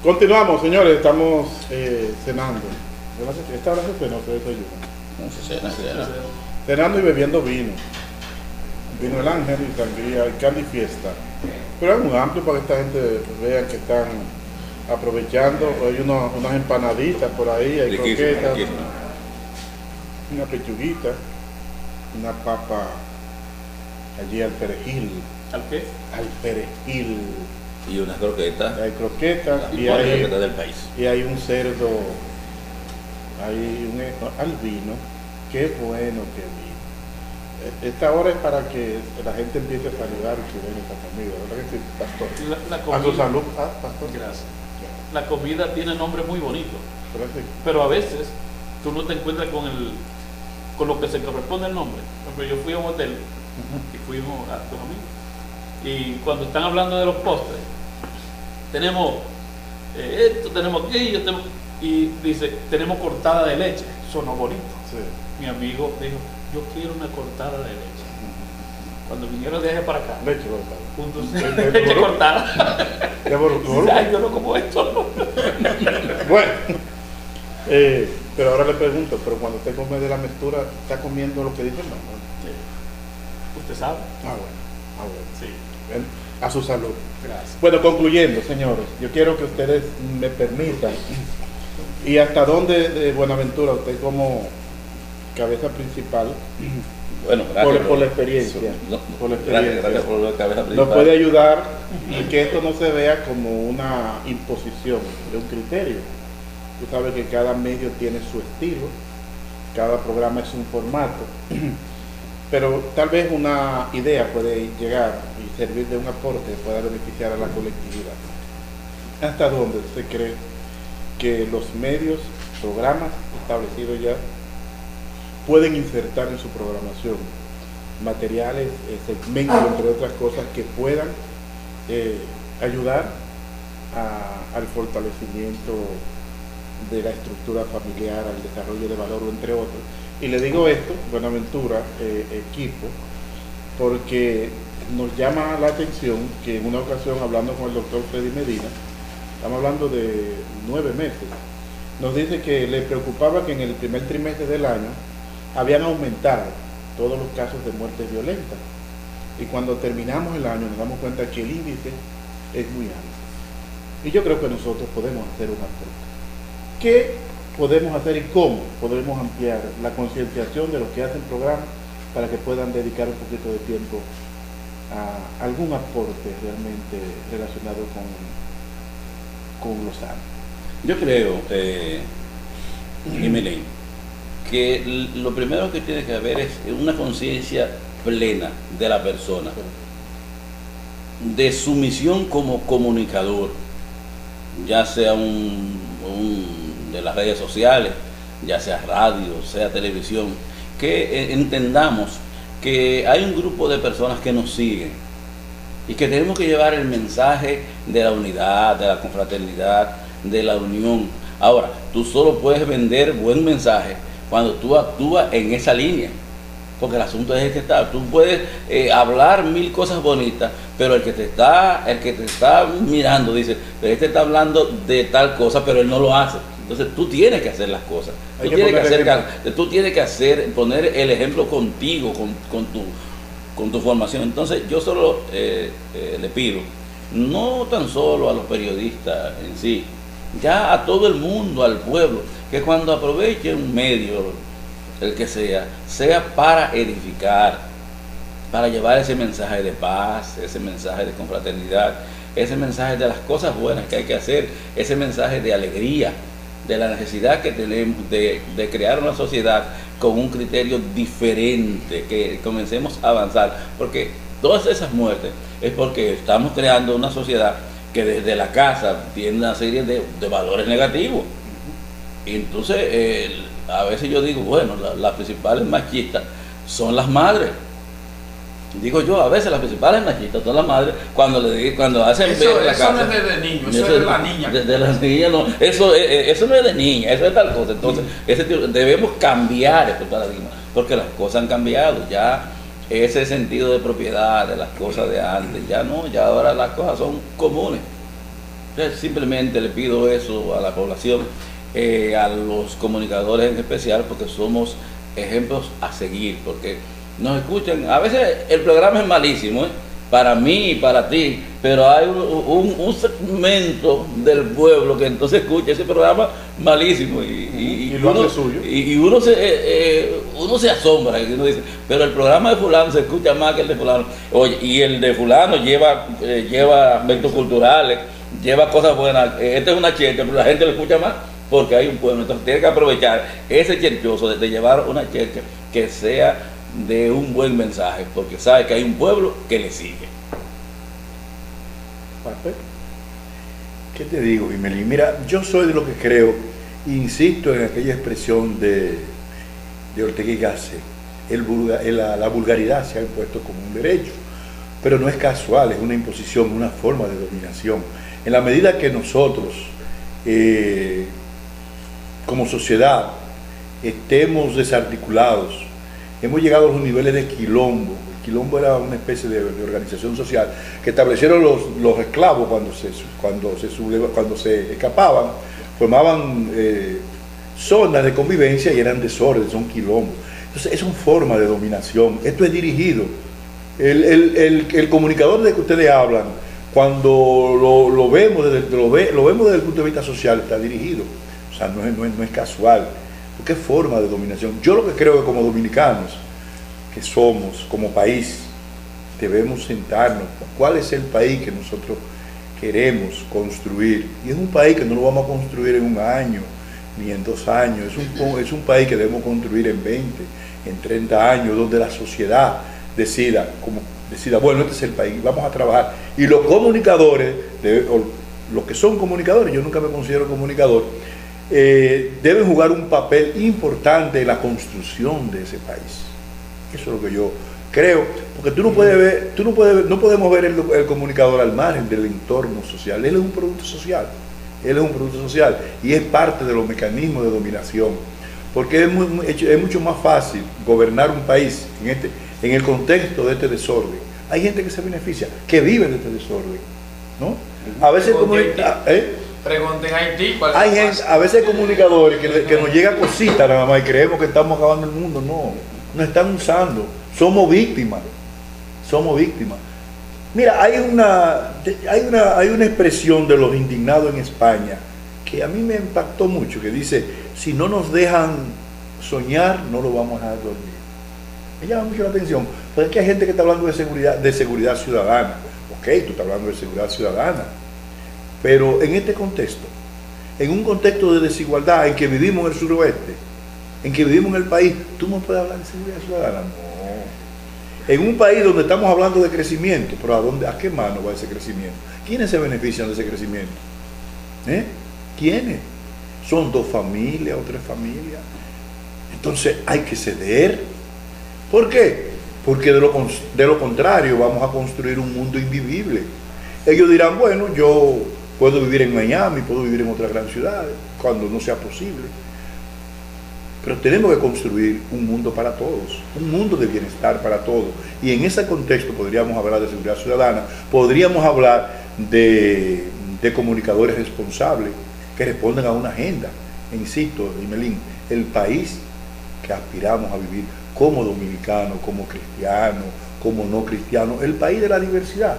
Continuamos, señores, estamos cenando. Esta hora se cenó, se desayuno. No se cena. Cenando y bebiendo vino. Vino el Ángel y sangría y candy fiesta. Pero es muy amplio para que esta gente vea que están aprovechando. Hay unas empanaditas por ahí, hay croquetas, una pechuguita, una papa allí al perejil. ¿Al qué? Al perejil. Y unas croquetas. Hay croquetas Las y mejores hay, croquetas del país. y hay un cerdo, hay un albino. Qué bueno que vi. Esta hora es para que la gente empiece a saludar y que den esta comida, ¿verdad que sí, pastor? La A su comida, salud, pastor. gracias. La comida tiene nombre muy bonito, Gracias. pero a veces tú no te encuentras con lo que se corresponde al nombre. Por ejemplo, yo fui a un hotel y fuimos a tus amigos. Y cuando están hablando de los postres, tenemos esto, tenemos aquello, y dice, tenemos cortada de leche. Sonó bonito. Sí. Mi amigo dijo, yo quiero una cortada de leche. Cuando vinieron de allá para acá, Leche cortada. juntos, leche cortada. De Boruco. Dice, ay, yo no como esto. Bueno, pero ahora le pregunto, pero cuando usted come de la mezcla, ¿está comiendo lo que dice el nombre? Usted sabe. Ah, bueno. Sí. Bien, a su salud. Gracias. Bueno, concluyendo, señores, yo quiero que ustedes me permitan. ¿Y hasta dónde, Buenaventura, usted como cabeza principal, Bueno, gracias por la experiencia, No, por la experiencia, gracias por la cabeza principal. nos puede ayudar y que esto no se vea como una imposición de un criterio? Tú sabes que cada medio tiene su estilo, cada programa es un formato, pero tal vez una idea puede llegar y servir de un aporte que pueda beneficiar a la colectividad. ¿Hasta dónde se cree que los medios, programas establecidos ya, pueden insertar en su programación materiales, segmentos, entre otras cosas, que puedan ayudar al fortalecimiento de la estructura familiar, al desarrollo de valor, entre otros? Y le digo esto, Buenaventura, equipo, porque nos llama la atención que en una ocasión, hablando con el doctor Freddy Medina, estamos hablando de 9 meses, nos dice que le preocupaba que en el primer trimestre del año habían aumentado todos los casos de muertes violentas. Y cuando terminamos el año nos damos cuenta que el índice es muy alto. Y yo creo que nosotros podemos hacer un aporte. ¿Qué podemos hacer y cómo podemos ampliar la concienciación de los que hacen programas para que puedan dedicar un poquito de tiempo a algún aporte realmente relacionado con lo sano? Yo creo, Jiménez, que lo primero que tiene que haber es una conciencia plena de la persona, de su misión como comunicador, ya sea de las redes sociales, ya sea radio, sea televisión, que entendamos que hay un grupo de personas que nos siguen y que tenemos que llevar el mensaje de la unidad, de la confraternidad, de la unión. Ahora, tú solo puedes vender buen mensaje cuando tú actúas en esa línea, porque el asunto es que tú puedes hablar 1000 cosas bonitas, pero el que te está mirando dice, pero este está hablando de tal cosa, pero él no lo hace. Entonces tú tienes que hacer las cosas, tú tienes que poner el ejemplo contigo, con tu formación. Entonces yo solo le pido, no tan solo a los periodistas en sí, ya a todo el mundo, al pueblo, que cuando aproveche un medio, el que sea para edificar, para llevar ese mensaje de paz, ese mensaje de confraternidad, ese mensaje de las cosas buenas que hay que hacer, ese mensaje de alegría, de la necesidad que tenemos de crear una sociedad con un criterio diferente, que comencemos a avanzar, porque todas esas muertes es porque estamos creando una sociedad que desde la casa tiene una serie de valores negativos. Y entonces a veces yo digo, bueno, las principales machistas son las madres. Digo yo, a veces las principales machistas son las madres cuando hacen ver en la casa. Eso no es de niño, eso es de la niña. De las niñas no, eso no es de niña, eso es tal cosa. Entonces, debemos cambiar este paradigma, porque las cosas han cambiado, ya ese sentido de propiedad de las cosas de antes, ya no, ya ahora las cosas son comunes. Entonces, simplemente le pido eso a la población, a los comunicadores en especial, porque somos ejemplos a seguir, porque nos escuchan. A veces el programa es malísimo, para mí y para ti, pero hay un segmento del pueblo que entonces escucha ese programa malísimo y lo uno, hace suyo. Y uno se asombra y uno dice, pero el programa de fulano se escucha más que el de fulano. Oye, y el de fulano lleva aspectos culturales, lleva cosas buenas. Esta es una chercha, pero la gente lo escucha más porque hay un pueblo. Entonces tiene que aprovechar ese cherchoso de llevar una chercha que sea de un buen mensaje, porque sabe que hay un pueblo que le sigue. ¿Qué te digo, Imelín? Mira, yo soy de lo que creo, insisto en aquella expresión de Ortega y Gasset, la vulgaridad se ha impuesto como un derecho, pero no es casual, es una imposición, una forma de dominación. En la medida que nosotros, como sociedad, estemos desarticulados, hemos llegado a los niveles de quilombo. El quilombo era una especie de organización social que establecieron los esclavos cuando se escapaban, formaban zonas de convivencia y eran desórdenes, son quilombos. Entonces, es una forma de dominación. Esto es dirigido. El comunicador de que ustedes hablan, cuando lo vemos desde el punto de vista social, está dirigido. O sea, no es casual. ¿Qué forma de dominación? Yo lo que creo que como dominicanos que somos, como país, debemos sentarnos. ¿Cuál es el país que nosotros queremos construir? Y es un país que no lo vamos a construir en un año, ni en 2 años. Es un país que debemos construir en 20, en 30 años, donde la sociedad decida, bueno, este es el país, vamos a trabajar. Y los comunicadores, los que son comunicadores, yo nunca me considero comunicador, deben jugar un papel importante en la construcción de ese país. Eso es lo que yo creo, porque no podemos ver el comunicador al margen del entorno social. Él es un producto social, y es parte de los mecanismos de dominación, porque es mucho más fácil gobernar un país en el contexto de este desorden. Hay gente que se beneficia, que vive de este desorden, ¿no? A veces pregunten a Haití cuál hay gente, a veces comunicadores que nos llega cositas nada más y creemos que estamos acabando el mundo. No, nos están usando, somos víctimas. Mira, hay una expresión de los indignados en España que a mí me impactó mucho, que dice: si no nos dejan soñar, no lo vamos a dejar dormir. Me llama mucho la atención, porque aquí hay gente que está hablando de seguridad ciudadana. Ok, tú estás hablando de seguridad ciudadana, pero en este contexto, en un contexto de desigualdad, en que vivimos en el suroeste, en que vivimos en el país, ¿tú no puedes hablar de seguridad ciudadana? No. En un país donde estamos hablando de crecimiento, pero ¿a qué mano va ese crecimiento? ¿Quiénes se benefician de ese crecimiento? ¿Quiénes? ¿Son 2 familias o 3 familias? Entonces hay que ceder. ¿Por qué? Porque de lo contrario vamos a construir un mundo invivible. Ellos dirán, bueno, yo puedo vivir en Miami, puedo vivir en otras grandes ciudades, cuando no sea posible. Pero tenemos que construir un mundo para todos, un mundo de bienestar para todos. Y en ese contexto podríamos hablar de seguridad ciudadana, podríamos hablar de comunicadores responsables que responden a una agenda. E insisto, Imelín, el país que aspiramos a vivir como dominicanos, como cristianos, como no cristianos, el país de la diversidad.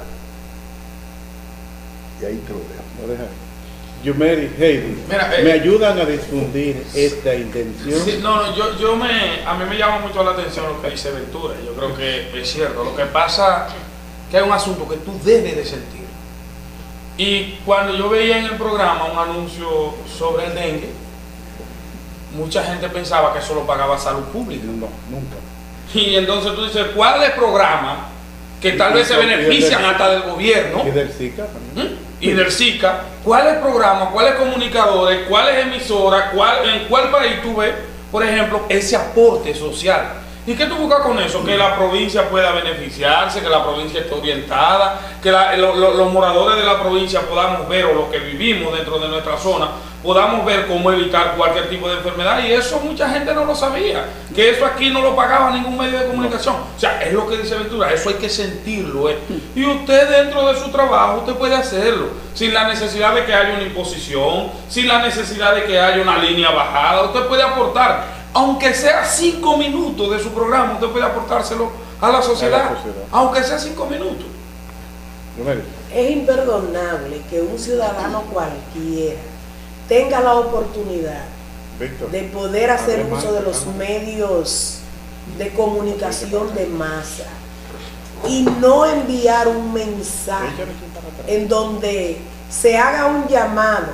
Y ahí te lo dejo. Yumeri, Heidi, ¿me ayudan a difundir esta intención? Sí, a mí me llama mucho la atención lo que dice Ventura. Yo creo que es cierto. Lo que pasa que hay un asunto que tú debes de sentir. Y cuando yo veía en el programa un anuncio sobre el dengue, mucha gente pensaba que eso lo pagaba Salud Pública. No, nunca. Y entonces tú dices, ¿cuál es el programa que tal vez se benefician hasta del gobierno? Y del SICA también. Y del SICA, ¿cuáles programas, cuáles comunicadores, cuáles emisoras, en cuál país tú ves, por ejemplo, ese aporte social? ¿Y qué tú buscas con eso? Que la provincia pueda beneficiarse, que la provincia esté orientada, que los moradores de la provincia podamos ver, o los que vivimos dentro de nuestra zona, podamos ver cómo evitar cualquier tipo de enfermedad, y eso mucha gente no lo sabía, que eso aquí no lo pagaba ningún medio de comunicación. O sea, es lo que dice Ventura, eso hay que sentirlo, y usted dentro de su trabajo, usted puede hacerlo, sin la necesidad de que haya una imposición, sin la necesidad de que haya una línea bajada. Usted puede aportar, aunque sea 5 minutos de su programa, usted puede aportárselo a la sociedad, aunque sea 5 minutos. Es imperdonable que un ciudadano cualquiera tenga la oportunidad de poder hacer uso de los medios de comunicación de masa y no enviar un mensaje en donde se haga un llamado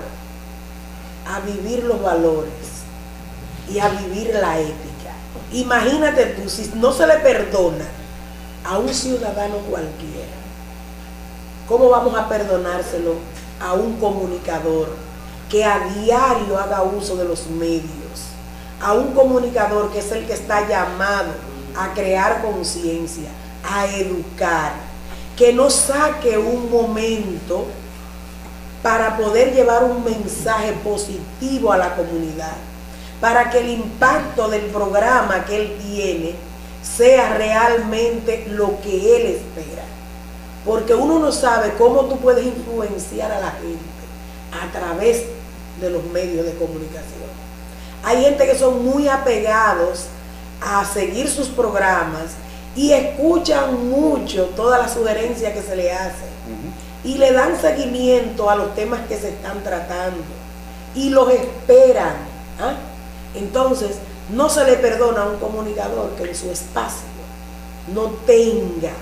a vivir los valores y a vivir la ética. Imagínate tú, si no se le perdona a un ciudadano cualquiera, ¿cómo vamos a perdonárselo a un comunicador que a diario haga uso de los medios? A un comunicador que es el que está llamado a crear conciencia, a educar, que no saque un momento para poder llevar un mensaje positivo a la comunidad, para que el impacto del programa que él tiene sea realmente lo que él espera. Porque uno no sabe cómo tú puedes influenciar a la gente a través de los medios de comunicación. Hay gente que son muy apegados a seguir sus programas y escuchan mucho todas las sugerencias que se le hacen y le dan seguimiento a los temas que se están tratando y los esperan. Entonces, no se le perdona a un comunicador que en su espacio no tenga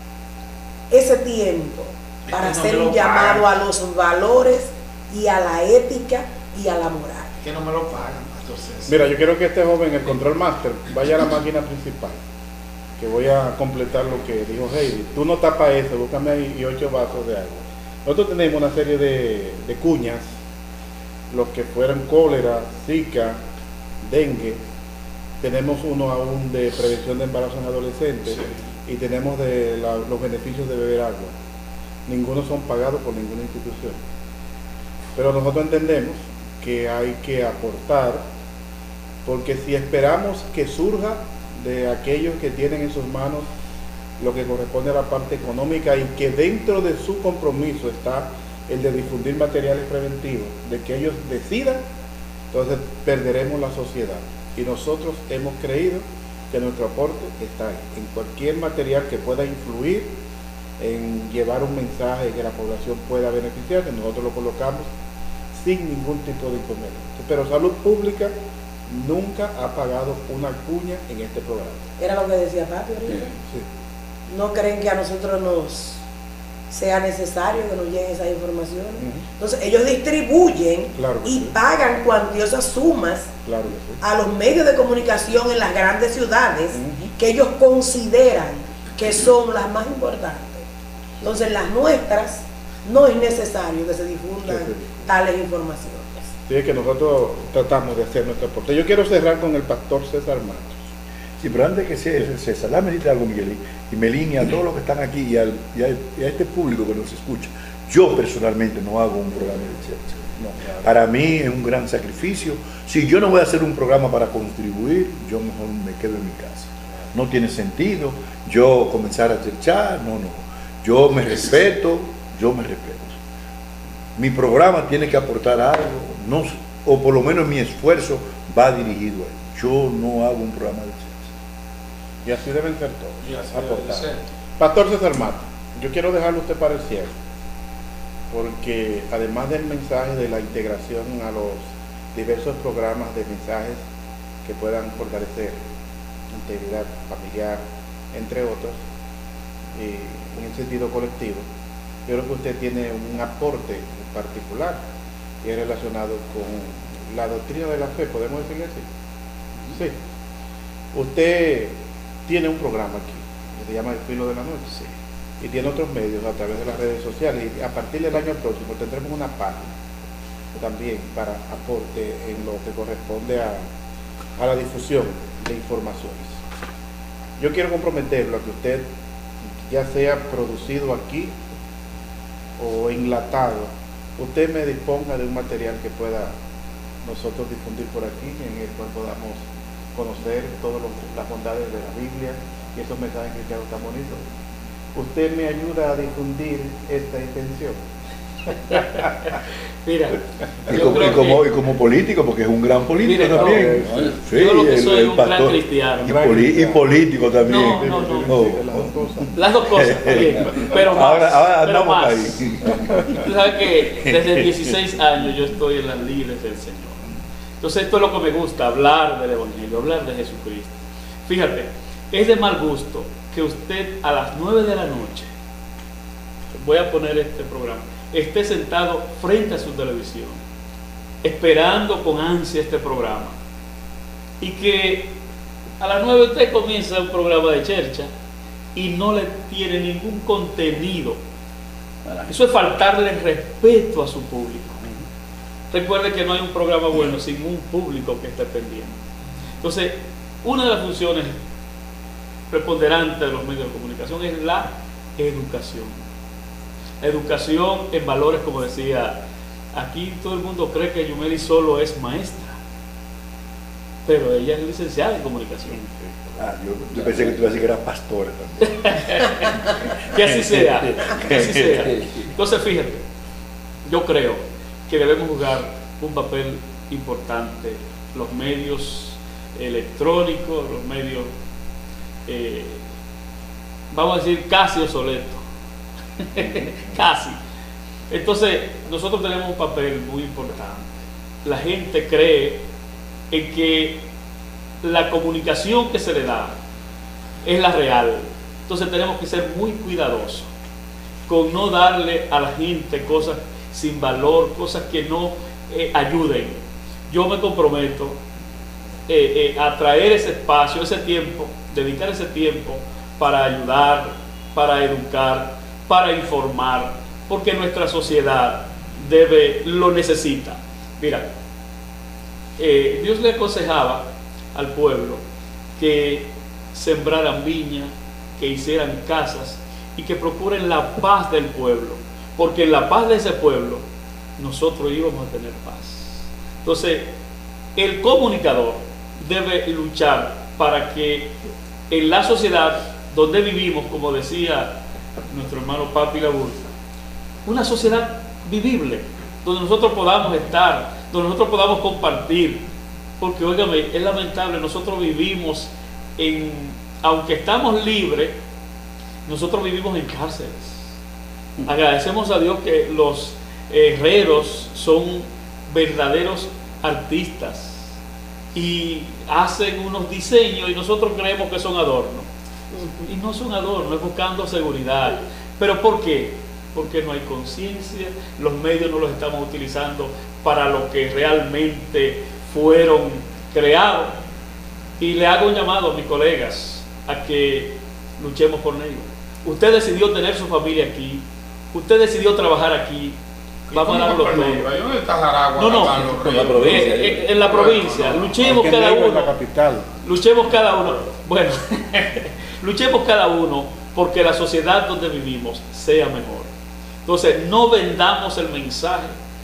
ese tiempo para hacer un llamado a los valores y a la ética y a la moral. Que no me lo pagan, entonces. Mira, yo quiero que este joven, el control master, vaya a la máquina principal, que voy a completar lo que dijo Heidi. Tú no tapas eso, búscame ahí 8 vasos de agua. Nosotros tenemos una serie de cuñas, los que fueran cólera, zika, dengue. Tenemos uno aún de prevención de embarazos en adolescentes, y tenemos los beneficios de beber agua. Ninguno son pagados por ninguna institución. Pero nosotros entendemos que hay que aportar, porque si esperamos que surja de aquellos que tienen en sus manos lo que corresponde a la parte económica, y que dentro de su compromiso está el de difundir materiales preventivos, de que ellos decidan, entonces perderemos la sociedad. Y nosotros hemos creído que nuestro aporte está ahí, en cualquier material que pueda influir en llevar un mensaje que la población pueda beneficiarse. Nosotros lo colocamos sin ningún tipo de inconveniente. Pero Salud Pública nunca ha pagado una cuña en este programa. Era lo que decía Papi ahorita. Sí. ¿No creen que a nosotros nos sea necesario que nos lleguen esas informaciones? Entonces ellos distribuyen y pagan cuantiosas sumas a los medios de comunicación en las grandes ciudades que ellos consideran que son las más importantes. Entonces las nuestras no es necesario que se difundan tales informaciones. Sí, es que nosotros tratamos de hacer nuestro aporte. Yo quiero cerrar con el pastor César Matos. Sí, pero antes que César, dame decirte algo, Miguel, y Melín, y a todos los que están aquí, y a este público que nos escucha. Yo personalmente no hago un programa de ciencia. No, claro. Para mí es un gran sacrificio. Si yo no voy a hacer un programa para contribuir, yo mejor me quedo en mi casa. No tiene sentido yo comenzar a cherchar, no. Yo me respeto. Mi programa tiene que aportar algo, o por lo menos mi esfuerzo va dirigido a él. Yo no hago un programa de ciencia. Y así deben ser todos. Pastor César Matos, yo quiero dejarlo usted para el cierre, porque además del mensaje de la integración a los diversos programas de mensajes que puedan fortalecer integridad familiar, entre otros, en el sentido colectivo, yo creo que usted tiene un aporte particular y es relacionado con la doctrina de la fe, ¿podemos decirle así? Sí. Usted tiene un programa aquí, que se llama El Filo de la Noche, y tiene otros medios a través de las redes sociales, y a partir del año próximo tendremos una página también para aporte en lo que corresponde a la difusión de informaciones. Yo quiero comprometerlo a que usted, ya sea producido aquí o enlatado, usted me disponga de un material que pueda nosotros difundir por aquí, en el cual podamos conocer todas las bondades de la Biblia y esos mensajes cristianos tan bonitos. ¿Usted me ayuda a difundir esta intención? Mira, y como político, porque es un gran político también. Sí, yo lo que soy un gran cristiano. Y político también. No. Las dos cosas, bien, pero más. Ahora pero más. ahí. Tú sabes que desde 16 años yo estoy en las lides del Señor. Entonces esto es lo que me gusta, hablar del Evangelio, hablar de Jesucristo. Fíjate, es de mal gusto que usted a las 9 de la noche, voy a poner este programa, esté sentado frente a su televisión, esperando con ansia este programa, y que a las 9 usted comienza un programa de chercha y no le tiene ningún contenido. Eso es faltarle respeto a su público. Recuerde que no hay un programa bueno sin un público que esté pendiente. Entonces, una de las funciones preponderantes de los medios de comunicación es la educación. Educación en valores, como decía, aquí todo el mundo cree que Yumeli solo es maestra, pero ella es licenciada en comunicación. Yo pensé que tú ibas a decir que eras pastora también. Que así sea, que así sea. Entonces, fíjate, yo creo que debemos jugar un papel importante los medios electrónicos, los medios, vamos a decir, casi obsoletos. Casi. Entonces, nosotros tenemos un papel muy importante. La gente cree en que la comunicación que se le da es la real. Entonces tenemos que ser muy cuidadosos con no darle a la gente cosas sin valor, cosas que no ayuden. Yo me comprometo a traer ese espacio, ese tiempo, dedicar ese tiempo para ayudar, para educar, para informar, porque nuestra sociedad lo necesita. Mira, Dios le aconsejaba al pueblo que sembraran viña, que hicieran casas y que procuren la paz del pueblo, porque en la paz de ese pueblo nosotros íbamos a tener paz. Entonces, el comunicador debe luchar para que en la sociedad donde vivimos, como decía nuestro hermano Papi Laburza, una sociedad vivible, donde nosotros podamos estar, donde nosotros podamos compartir, porque óigame, es lamentable, nosotros vivimos aunque estamos libres, nosotros vivimos en cárceles. Agradecemos a Dios que los herreros son verdaderos artistas y hacen unos diseños y nosotros creemos que son adornos. Y no son adornos, es buscando seguridad. ¿Pero por qué? Porque no hay conciencia, los medios no los estamos utilizando para lo que realmente fueron creados. Y le hago un llamado a mis colegas a que luchemos por ellos. Usted decidió tener su familia aquí, usted decidió trabajar aquí, vamos a darlo todo. ¿Dónde está Jaragua? En la provincia. En la provincia, luchemos cada uno. En la capital. Luchemos cada uno. Bueno, luchemos cada uno porque la sociedad donde vivimos sea mejor. Entonces, no vendamos el mensaje.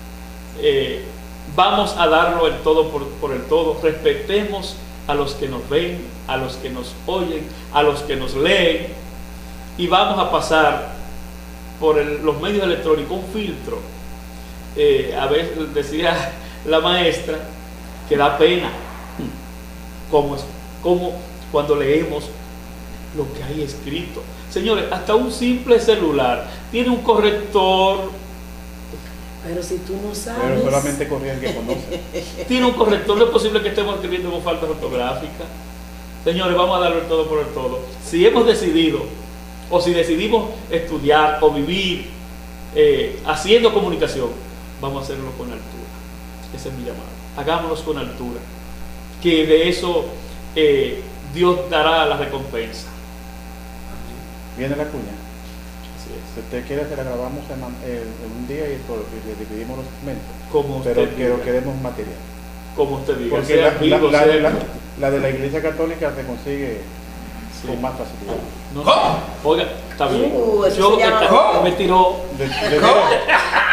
Vamos a darlo el todo por el todo. Respetemos a los que nos ven, a los que nos oyen, a los que nos leen, y vamos a pasar por los medios electrónicos un filtro. A veces decía la maestra que da pena como cuando leemos lo que hay escrito. Señores, hasta un simple celular tiene un corrector. Pero si tú no sabes. Pero solamente corría el que conoce. Tiene un corrector, no es posible que estemos escribiendo con falta ortográfica. Señores, vamos a darlo el todo por el todo. Si hemos decidido, o si decidimos estudiar o vivir haciendo comunicación, vamos a hacerlo con altura. Ese es mi llamado. Hagámonos con altura. Que de eso Dios dará la recompensa. Viene la cuña. Si usted quiere, se la grabamos en un día y le dividimos los segmentos. Pero queremos material. Como usted diga. Porque la de la Iglesia Católica se consigue con más facilidad. No, oiga, está bien. Eso Yo me tiró.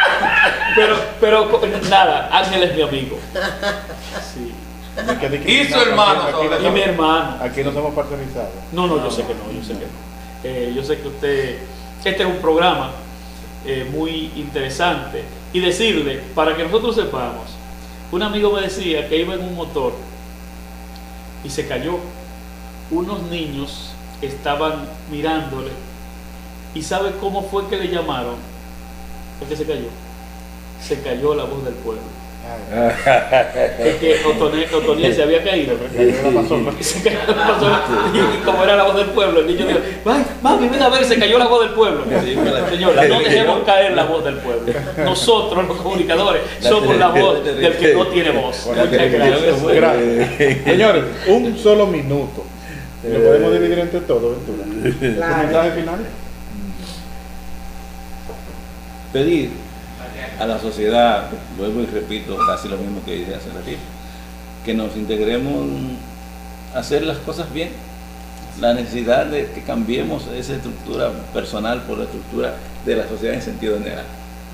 pero nada, Ángel es mi amigo. Sí. Y su hermano. Y mi hermano. Aquí no somos parcializados. No, yo sé que no, yo sé que no. Yo sé que usted, este es un programa muy interesante. Y decirle, para que nosotros sepamos, un amigo me decía que iba en un motor y se cayó. Unos niños estaban mirándole y ¿sabe cómo fue que le llamaron? ¿Por qué se cayó? Se cayó la voz del pueblo. Es que Otoniel se había caído. Se cayó la pasó, y como era la voz del pueblo, el niño dijo, ay, mami, ven a ver, se cayó la voz del pueblo. Señora, no dejemos caer la voz del pueblo. Nosotros, los comunicadores, somos la voz del que no tiene voz. Muchas gracias. Señores, un solo minuto. Lo podemos dividir entre todos, Ventura. Claro. ¿Mensaje final? Pedir a la sociedad, vuelvo y repito casi lo mismo que dije hace ratito, que nos integremos a hacer las cosas bien. La necesidad de que cambiemos esa estructura personal por la estructura de la sociedad en sentido general.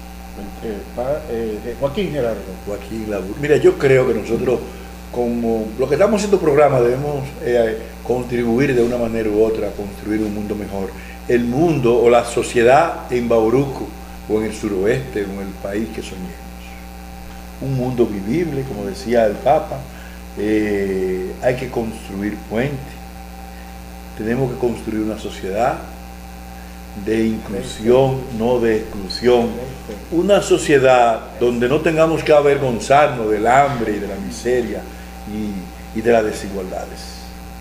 Joaquín Gerardo. Joaquín Labur. Mira, yo creo que nosotros, como lo que estamos haciendo programa, debemos contribuir de una manera u otra a construir un mundo mejor. El mundo o la sociedad en Bauruco o en el suroeste o en el país que soñemos. Un mundo vivible, como decía el Papa. Hay que construir puentes. Tenemos que construir una sociedad de inclusión, no de exclusión. Una sociedad donde no tengamos que avergonzarnos del hambre y de la miseria y de las desigualdades.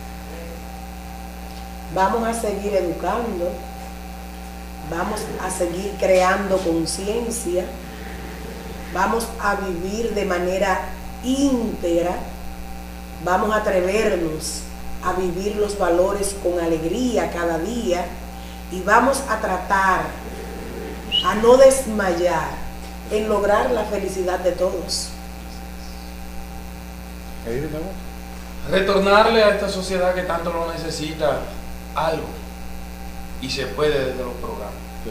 Vamos a seguir educando, vamos a seguir creando conciencia, vamos a vivir de manera íntegra, vamos a atrevernos a vivir los valores con alegría cada día y vamos a tratar a no desmayar en lograr la felicidad de todos. Retornarle a esta sociedad que tanto lo necesita algo, y se puede desde los programas.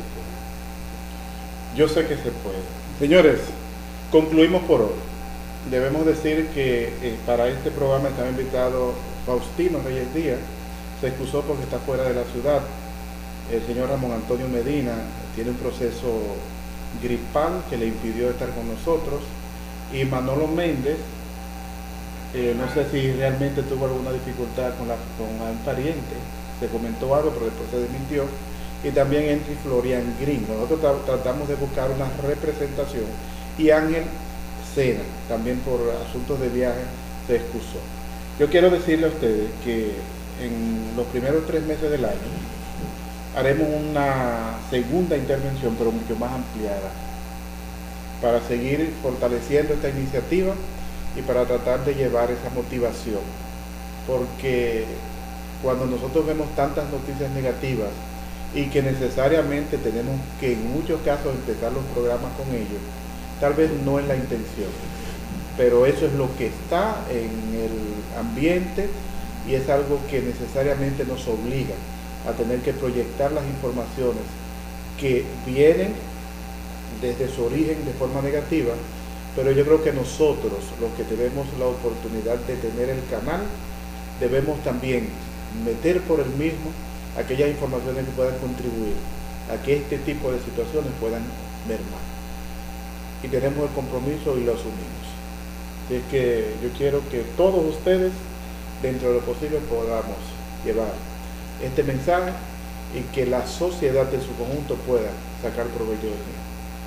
Yo sé que se puede. Señores, concluimos por hoy. Debemos decir que para este programa estaba invitado Faustino Reyes Díaz, se excusó porque está fuera de la ciudad. El señor Ramón Antonio Medina tiene un proceso gripal que le impidió estar con nosotros, y Manolo Méndez, no sé si realmente tuvo alguna dificultad con un pariente, se comentó algo pero después se desmintió, y también Henry Florian Green. Nosotros tratamos de buscar una representación, y Ángel Sena también por asuntos de viaje se excusó. Yo quiero decirle a ustedes que en los primeros 3 meses del año haremos una segunda intervención, pero mucho más ampliada, para seguir fortaleciendo esta iniciativa y para tratar de llevar esa motivación, porque cuando nosotros vemos tantas noticias negativas y que necesariamente tenemos que en muchos casos empezar los programas con ellos, tal vez no es la intención, pero eso es lo que está en el ambiente y es algo que necesariamente nos obliga a tener que proyectar las informaciones que vienen desde su origen de forma negativa, pero yo creo que nosotros, los que tenemos la oportunidad de tener el canal, debemos también meter por el mismo aquellas informaciones que puedan contribuir a que este tipo de situaciones puedan mermar. Y tenemos el compromiso y lo asumimos. Así es que yo quiero que todos ustedes, dentro de lo posible, podamos llevar este mensaje y que la sociedad en su conjunto pueda sacar provecho de él.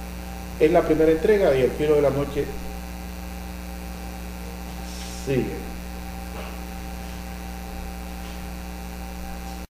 Es la primera entrega y El Filo de la Noche sigue.